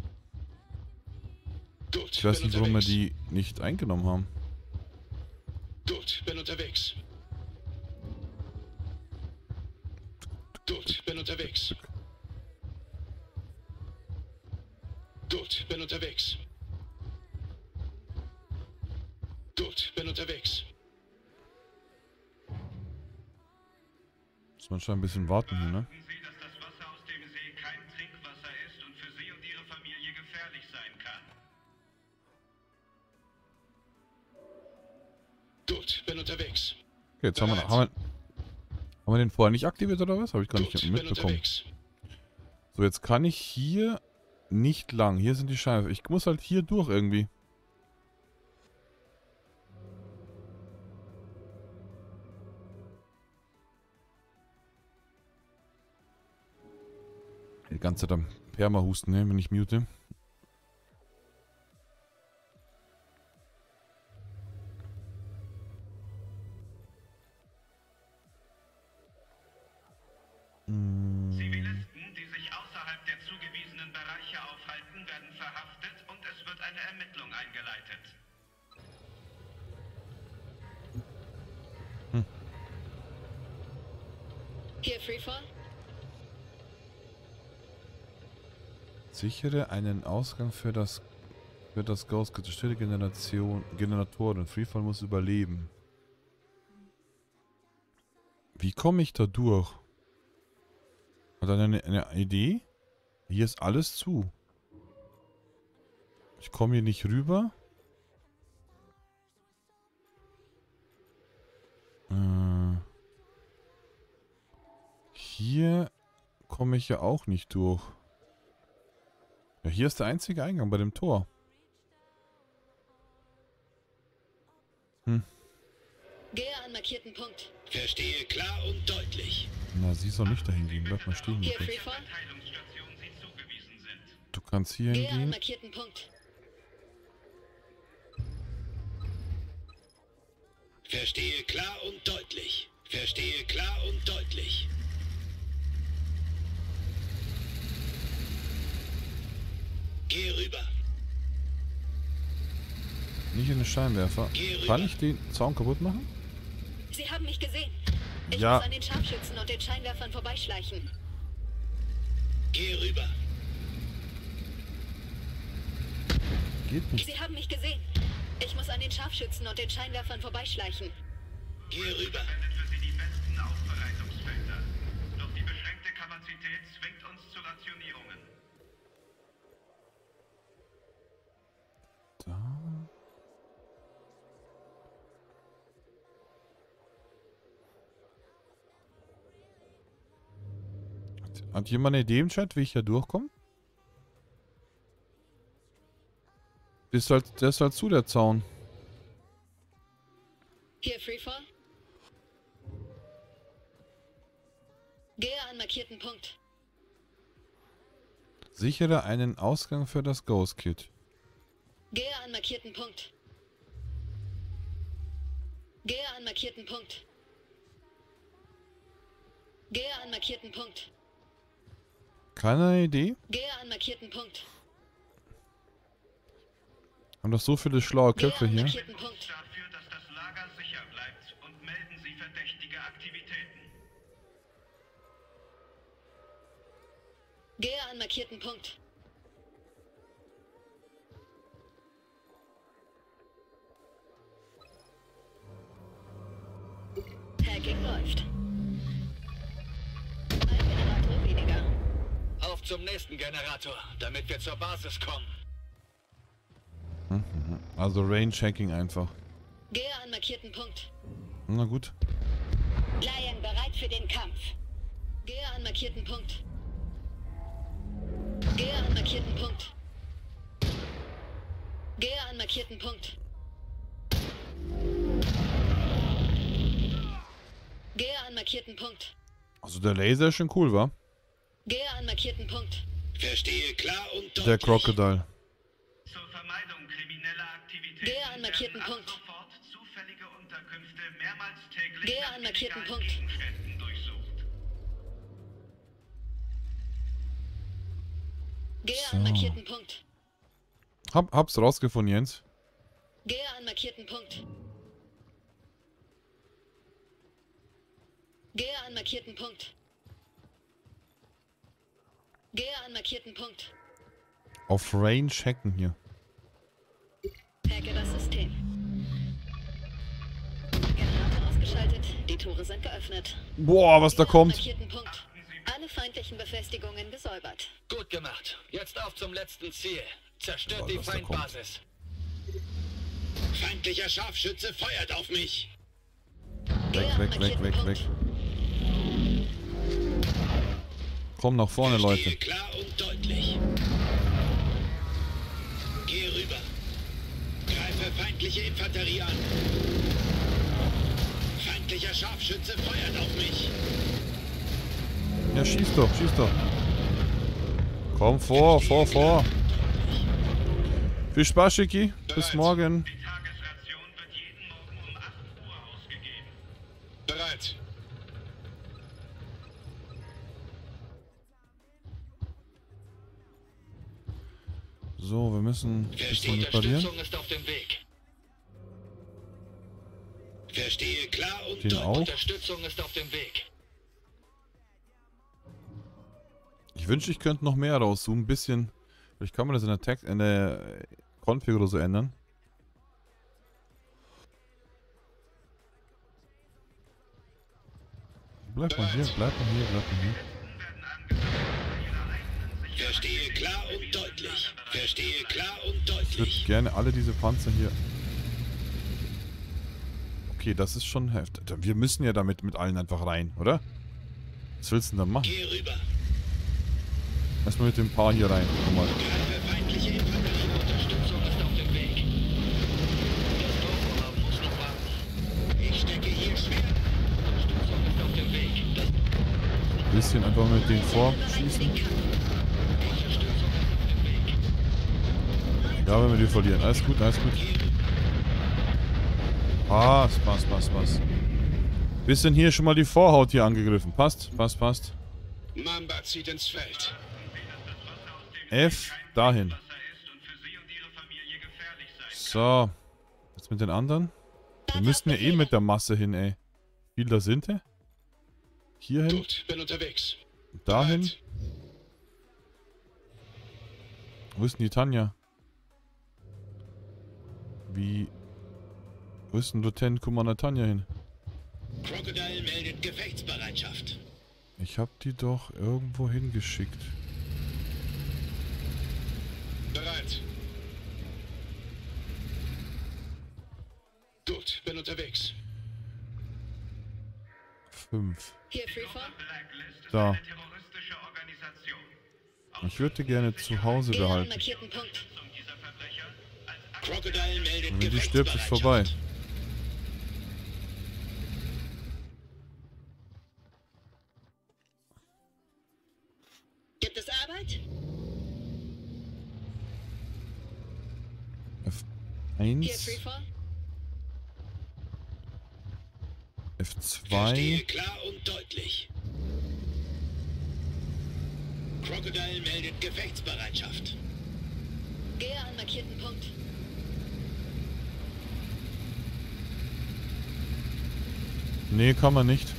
Gut, Ich weiß bin nicht, warum wir unterwegs. die nicht eingenommen haben. Gut, bin unterwegs. Gut, bin unterwegs. Gut, bin unterwegs. Gut, bin unterwegs. Muss man schon ein bisschen warten hier, ne? Beachten Sie, dass das Wasser aus dem See kein Trinkwasser ist und für Sie und Ihre Familie gefährlich sein kann. Gut, bin unterwegs. Okay, jetzt haben wir, Bereit. haben, wir, haben wir den vorher nicht aktiviert oder was? Habe ich gar nicht Gut, bin mitbekommen. unterwegs. So, jetzt kann ich hier nicht lang. Hier sind die Scheinwerfer. Ich muss halt hier durch irgendwie. Die ganze Zeit am Perma-Husten, ne, wenn ich mute. Zivilisten, die sich außerhalb der zugewiesenen Bereiche aufhalten, werden verhaftet und es wird eine Ermittlung eingeleitet. Hm. Hier Freefall? Sichere einen Ausgang für das für das Ghost. Stille Generation Generatoren. Freefall muss überleben. Wie komme ich da durch? Hat er eine, eine Idee? Hier ist alles zu. Ich komme hier nicht rüber. Äh, hier komme ich ja auch nicht durch. Ja, hier ist der einzige Eingang bei dem Tor. Hm. Gehe an markierten Punkt. Verstehe klar und deutlich. Na, sie soll nicht dahin gehen. Bleib mal stehen. Hier Hier Freefall? Verteilungsstationen sie zugewiesen sind. du kannst hier Gehe an hingehen. markierten Punkt. Verstehe klar und deutlich. Verstehe klar und deutlich. Geh rüber. Nicht in den Scheinwerfer. Geh rüber. Kann ich den Zaun kaputt machen? Sie haben mich gesehen. Ich Ja. muss an den Scharfschützen und den Scheinwerfern vorbeischleichen. Geh rüber. Geht nicht. Sie haben mich gesehen. Ich muss an den Scharfschützen und den Scheinwerfern vorbeischleichen. Geh rüber. Verwendet für sie die besten Aufbereitungsfelder. Doch die beschränkte Kapazität zwingt uns zu Rationierungen. Da. Hat, hat jemand eine Idee im Chat, wie ich hier durchkomme? Ist halt, der ist halt zu, der Zaun. Hier Freefall? Gehe an markierten Punkt. Sichere einen Ausgang für das Ghost Kit. Gehe an markierten Punkt. Gehe an markierten Punkt. Gehe an markierten Punkt. Keine Idee? Gehe an markierten Punkt. Haben doch so viele schlaue Gehe Köpfe an hier. markierten Punkt. Dafür, dass das Lager sicher bleibt und melden Sie verdächtige Aktivitäten. Gehe an markierten Punkt. Hacking läuft. Ein Generator weniger. Auf zum nächsten Generator, damit wir zur Basis kommen. Also Range-Hacking einfach. Gehe an markierten Punkt. Na gut. Lion bereit für den Kampf. Gehe an markierten Punkt. Gehe an markierten Punkt. Gehe an markierten Punkt. Gehe an markierten Punkt. Also der Laser ist schon cool, wa? Gehe an markierten Punkt. Verstehe klar und deutlich. Der Crocodile. Zur Vermeidung krimineller Aktivitäten Gehe an markierten werden ab Punkt. sofort zufällige Unterkünfte mehrmals täglich Gehe nach an markierten illegalen Punkt. Gegenständen durchsucht. Gehe So. an markierten Punkt. Hab, hab's rausgefunden, Jens. Gehe an markierten Punkt. Gehe an markierten Punkt. Gehe an markierten Punkt. Auf Range hacken hier. Hacke das System. Generator ausgeschaltet. Die Tore sind geöffnet. Boah, was da Gehe an kommt. markierten Punkt. Alle feindlichen Befestigungen gesäubert. Gut gemacht. Jetzt auf zum letzten Ziel. Zerstört Boah, die was da kommt. Feindbasis. Feindlicher Scharfschütze feuert auf mich. Gehe Weg, an weg, weg, markierten weg, weg. Punkt. Komm nach vorne, Verstehe Leute. klar und deutlich. feindliche Infanterie an. Feindlicher Scharfschütze feuert auf mich. Ja, schieß doch, schieß doch. Komm vor, vor, vor. Viel Spaß, Schicki. Bis morgen. Die Tagesration wird jeden Morgen um acht Uhr ausgegeben. Bereit. So, wir müssen ein bisschen reparieren. Unterstützung ist auf dem Weg. Verstehe klar und Den deutlich. auch. Unterstützung ist auf dem Weg. Ich wünschte, ich könnte noch mehr rauszoomen. Ein bisschen. Vielleicht kann man das in der Text, in der Config oder so ändern. Bleib mal hier, bleib mal hier, bleib mal hier. Verstehe klar und deutlich. Verstehe klar und Ich würde deutlich. gerne alle diese Panzer hier. Okay, das ist schon heftig. Wir müssen ja damit mit allen einfach rein, oder? Was willst du denn da machen? Geh rüber. Erstmal mit dem Paar hier rein. Nochmal. Greife feindliche Infanterie. Unterstützung ist auf dem Weg. Das Dorfvorhaben muss noch warten. Ich stecke hier schwer. Unterstützung ist auf dem Weg. Das Bisschen einfach mit denen vorschießen. Unterstützung ist auf dem Weg. Ja, wenn wir die verlieren. Alles gut, alles gut. Passt, passt, passt, passt. Bisschen hier schon mal die Vorhaut hier angegriffen. Passt, passt, passt. Mamba zieht ins Feld. F, dahin. Wasser ist und für Sie und Ihre Familie gefährlich sein kann. So. Jetzt mit den anderen. Wir müssten ja eh mit der Masse hin, ey. Wie viel da sind die? Hier hin, Gut, bin unterwegs. dahin. Bereit. Wo ist denn die Tanja? Wie... Wo ist denn Lieutenant Commander Tanja hin? Crocodile meldet Gefechtsbereitschaft. Ich hab die doch irgendwo hingeschickt. Bereit. Gut, bin unterwegs. Fünf. Hier Freefall. Blacklist ist Da. eine terroristische Organisation. Ich würde die gerne zu Hause Gehe an behalten. markierten Punkt. Zum dieser Verbrecher als Crocodile meldet Und wenn die stirbt, ist vorbei. Gibt es Arbeit? F Hier eins, Freefall. F Verstehe zwei. klar und deutlich. Crocodile meldet Gefechtsbereitschaft. Gehe an markierten Punkt. Nee, kann man nicht.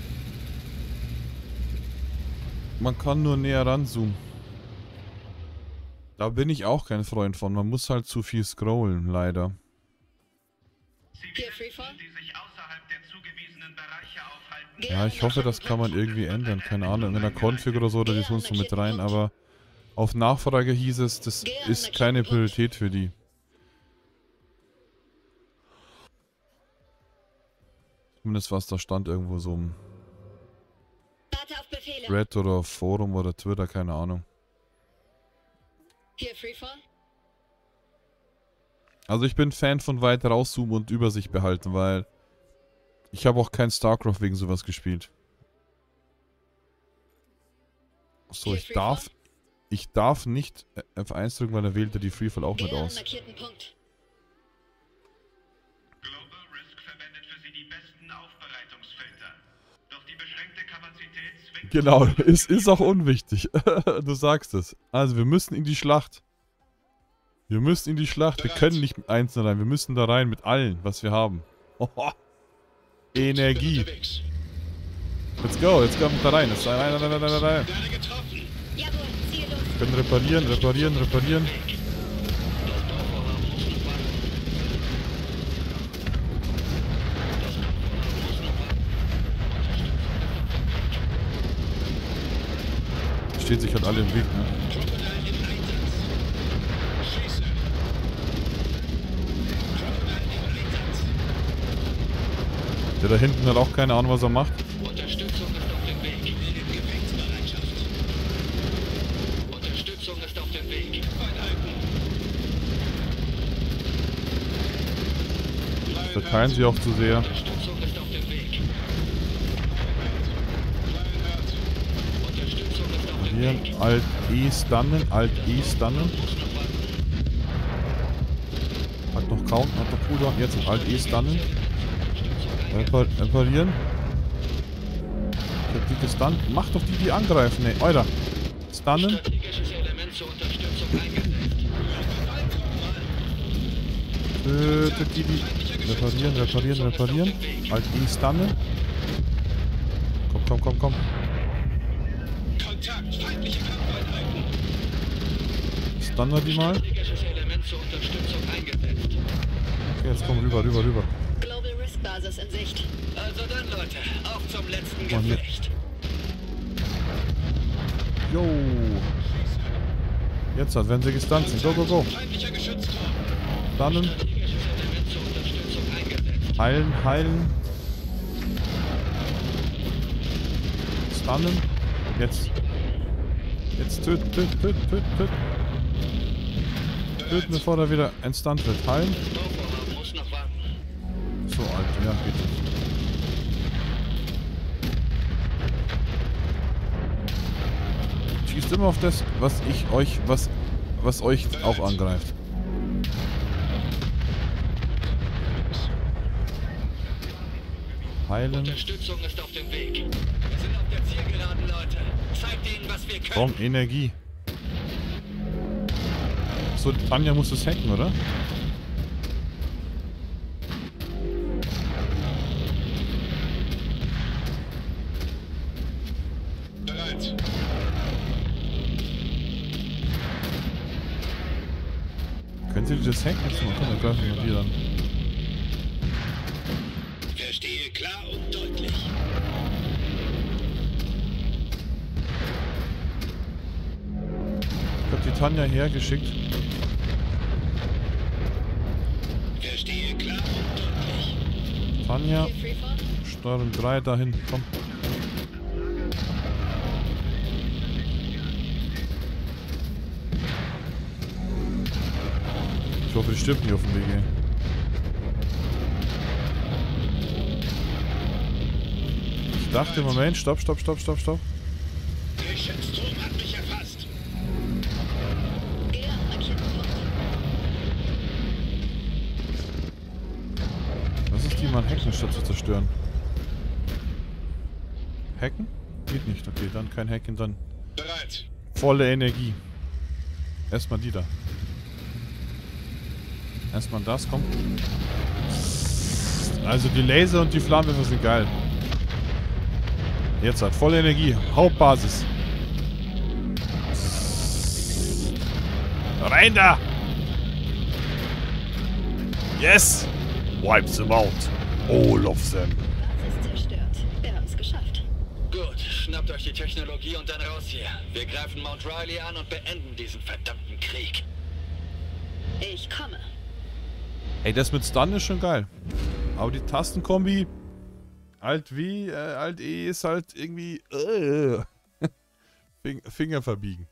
Man kann nur näher ranzoomen. Da bin ich auch kein Freund von. Man muss halt zu viel scrollen, leider. Hier Freefall. die sich außerhalb der zugewiesenen Bereiche aufhalten. Gehe Ja, an ich hoffe, das markierten kann man Punkt. irgendwie ändern. Keine Ahnung, in der Config oder so, oder die tun es so mit rein. Aber auf Nachfrage hieß es, das ist keine Priorität für die. Zumindest was da stand irgendwo so im Warte auf Befehle. Thread oder Forum oder Twitter, keine Ahnung. Hier Freefall. Also ich bin Fan von weit rauszoomen und Übersicht behalten, weil ich habe auch kein StarCraft wegen sowas gespielt. So, ich darf ich darf nicht F eins drücken, weil er wählte die Freefall auch mit Gehe an aus. markierten Punkt. Global Risk verwendet für Sie die besten Aufbereitungsfilter. Doch die beschränkte Kapazität zwingt Genau, ist, ist auch unwichtig. Du sagst es. Also wir müssen in die Schlacht. Wir müssen in die Schlacht. Wir können nicht mit einzeln rein. Wir müssen da rein mit allen, was wir haben. Oho. Energie. Unterwegs. Let's go, jetzt kommt da rein. Jetzt rein, rein, rein, rein, rein, rein. Gerade getroffen. Jawohl, Ziel los. Wir können reparieren, reparieren, reparieren. Steht sich halt alle im Weg, ne? Crocodile im Einsatz. Schieße. Crocodile im Einsatz. Der da hinten hat auch keine Ahnung, was er macht. Unterstützung ist auf dem Weg. Meldet Gefechtsbereitschaft. Unterstützung ist auf dem Weg. Einhalten. Verteilen sie auch zu sehr. Unterstützung ist auf dem Weg. Unterstützung ist auf dem Hier, Weg. Alt E stunnen, Alt E stunnen. Hat noch kaum, hat noch Cooldown. Jetzt Alt E stunnen. Repar reparieren. Ich hab die gestunt. Mach doch die, die angreifen, ey. Alter. Stunnen. Strategisches Element zur Unterstützung eingesetzt. Tötet die, die. Reparieren, reparieren, reparieren. Alt E stunnen. Komm, komm, komm, komm. Kontakt, feindliche Kampfeinheiten. Stunnen wir die mal. Strategisches Element zur Unterstützung eingesetzt. Okay, jetzt komm rüber, rüber, rüber. Global Risk Basis in Sicht. Also dann, Leute, auf zum letzten Mann, hier. Gefecht. Jo. Jetzt hat, wenn sie gestunt sind. Go, go, go. Feindlicher Geschützturm. Stunnen. Strategisches Element zur Unterstützung eingesetzt. Heilen, heilen. Stunnen. Jetzt. Jetzt töten, töten, töten, töten, töten. Töten, bevor er wieder ein Stunt wird. Heilen. Bauvorhaben muss noch warten. So alt, ja, geht nicht. Schießt immer auf das, was ich euch, was, was euch auch angreift. Heilen. Unterstützung ist auf dem Weg. Wir sind auf der Zielgeraden, Leute. Zeigt ihnen, was wir können. Komm, Energie. So, Tanja muss es hacken, oder? Bereit. Können Sie das hacken? Jetzt mal, komm, dann greifen wir die dann. Verstehe klar und deutlich. Ich hab die Tanja hergeschickt. Verstehe klar und deutlich. Tanja, Hier Freefall. Steuerung drei dahin, komm. Ich hoffe, die stirbt nicht auf dem Weg, ey. Ich dachte, Moment, stopp, stopp, stopp, stopp, stopp. Geschützturm hat mich erfasst. Gear markiert Punkt. Was ist die mal hacken, statt zu zerstören? Hacken? Geht nicht, okay, dann kein Hacken, dann Bereit. volle Energie. Erstmal die da. Erstmal das, komm. Also die Laser und die Flammenwerfer sind geil. Jetzt hat volle Energie. Hauptbasis. Rein da! Yes! Wipe them out. All of them. Basis zerstört. Wir haben es geschafft. Gut, schnappt euch die Technologie und dann raus hier. Wir greifen Mount Riley an und beenden diesen verdammten Krieg. Ich komme. Ey, das mit Stun ist schon geil. Aber die Tastenkombi Alt W, äh, Alt E ist halt irgendwie äh, Fing Finger verbiegen.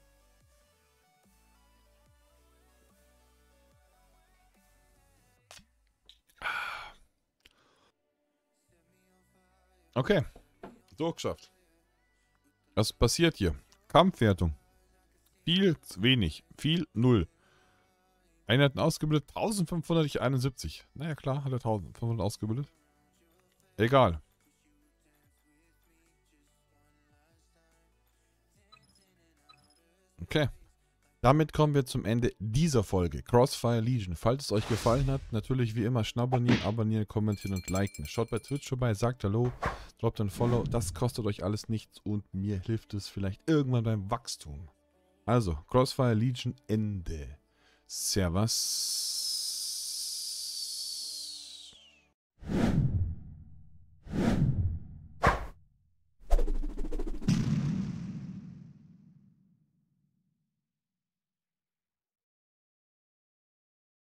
Okay. Durchgeschafft. Was passiert hier? Kampfwertung. Viel, wenig. Viel, null. Einheiten ausgebildet, eintausendfünfhunderteinundsiebzig. Naja, klar, hat er eintausendfünfhundert ausgebildet. Egal. Okay. Damit kommen wir zum Ende dieser Folge. Crossfire Legion. Falls es euch gefallen hat, natürlich wie immer schnabbonieren, abonnieren, kommentieren und liken. Schaut bei Twitch vorbei, sagt Hallo, droppt ein Follow. Das kostet euch alles nichts und mir hilft es vielleicht irgendwann beim Wachstum. Also, Crossfire Legion Ende. Servus.